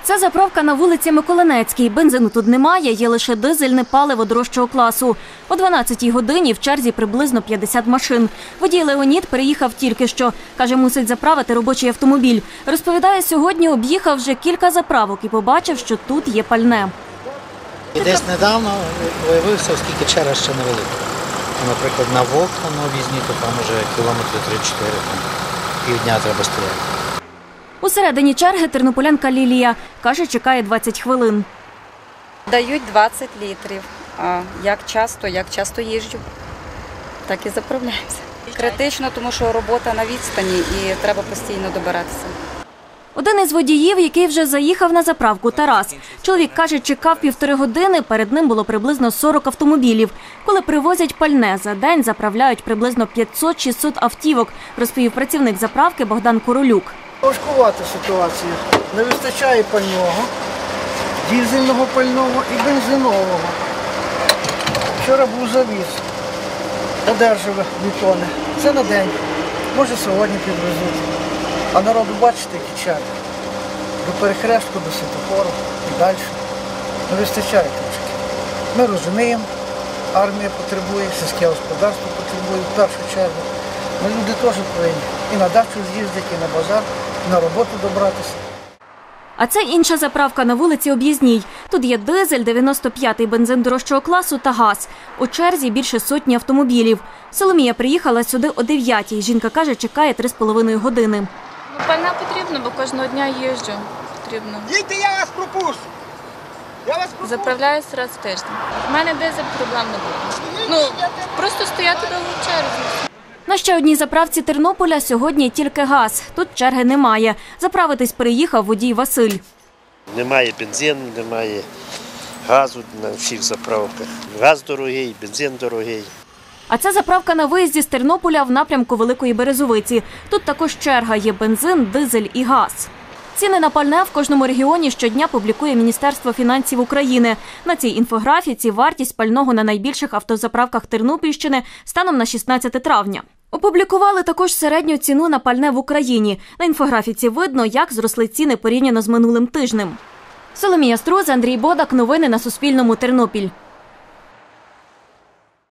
Це заправка на вулиці Миколинецькій. Бензину тут немає, є лише дизельне паливо дорожчого класу. О 12-й годині в черзі приблизно 50 машин. Водій Леонід переїхав тільки що. Каже, мусить заправити робочий автомобіль. Розповідає, сьогодні об'їхав вже кілька заправок і побачив, що тут є пальне. І десь недавно виявився, оскільки черга ще невелика. Наприклад, на Вовк, на об'їзні, то там вже кілометри 3-4, півдня треба стояти. У середині черги тернополянка Лілія. Каже, чекає 20 хвилин. Дають 20 літрів. А як часто їжджу, так і заправляємося. Критично, тому що робота на відстані і треба постійно добиратися. Один із водіїв, який вже заїхав на заправку, Тарас. Чоловік каже, чекав 1,5 години, перед ним було приблизно 40 автомобілів. Коли привозять пальне, за день заправляють приблизно 500-600 автівок, розповів працівник заправки Богдан Королюк. Важкувата ситуація. Не вистачає пального, дизельного пального і бензинового. Вчора був завіз, одержав 2 тонни. Це на день. Може сьогодні підвезуть. А народу, бачите, які черги. До перехрестку, до світофору і далі. Не вистачає трошки. Ми розуміємо, армія потребує, сільське господарство потребує в першу чергу. Ми люди теж повинні і на дачу з'їздити, і на базар, і на роботу добратися. А це інша заправка на вулиці Об'їзній. Тут є дизель, 95-й бензин дорожчого класу та газ. У черзі більше сотні автомобілів. Соломія приїхала сюди о 9-й. Жінка каже, чекає 3,5 години. Пальне потрібно, бо кожного дня їжджу. Потрібно. Їдьте, я вас пропущу! Заправляюсь раз в тиждень. У мене дизель проблем не було. Просто стояти довго в черзі. На ще одній заправці Тернополя сьогодні тільки газ. Тут черги немає. Заправитись приїхав водій Василь. Немає бензину, немає газу на всіх заправках. Газ дорогий, бензин дорогий. А це заправка на виїзді з Тернополя в напрямку Великої Березовиці. Тут також черга, є бензин, дизель і газ. Ціни на пальне в кожному регіоні щодня публікує Міністерство фінансів України. На цій інфографіці вартість пального на найбільших автозаправках Тернопільщини станом на 16 травня. Опублікували також середню ціну на пальне в Україні. На інфографіці видно, як зросли ціни порівняно з минулим тижнем. Соломія Струз, Андрій Бодак. Новини на Суспільному. Тернопіль.